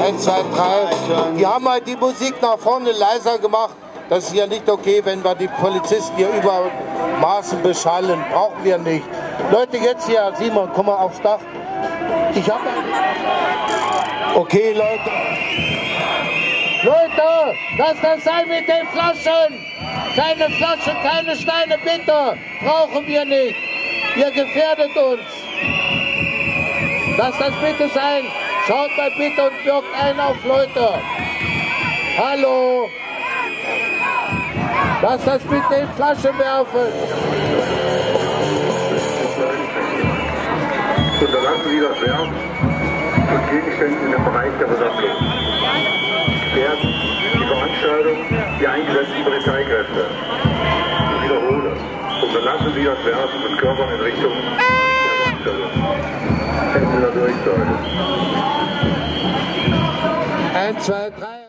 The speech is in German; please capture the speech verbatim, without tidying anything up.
eins, zwei, drei. Die haben halt die Musik nach vorne leiser gemacht. Das ist ja nicht okay, wenn wir die Polizisten hier über Maßen beschallen. Brauchen wir nicht. Leute, jetzt hier, Simon, komm mal aufs Dach. Ich hab ein... Okay, Leute. Leute, lass das sein mit den Flaschen. Keine Flaschen, keine Steine, bitte. Brauchen wir nicht. Ihr gefährdet uns. Lass das bitte sein. Schaut mal bitte und wirkt ein auf Leute. Hallo. Lass das bitte in Flaschen werfen. Unterlassen Sie das Werfen von Gegenständen in dem Bereich der Besatzung. Fährt die Veranstaltung die eingesetzten Polizeikräfte. Ich wiederhole. Unterlassen Sie das Werfen von Körpern in Richtung der Veranstaltung. Ende der Durchsage. eins, zwei, drei.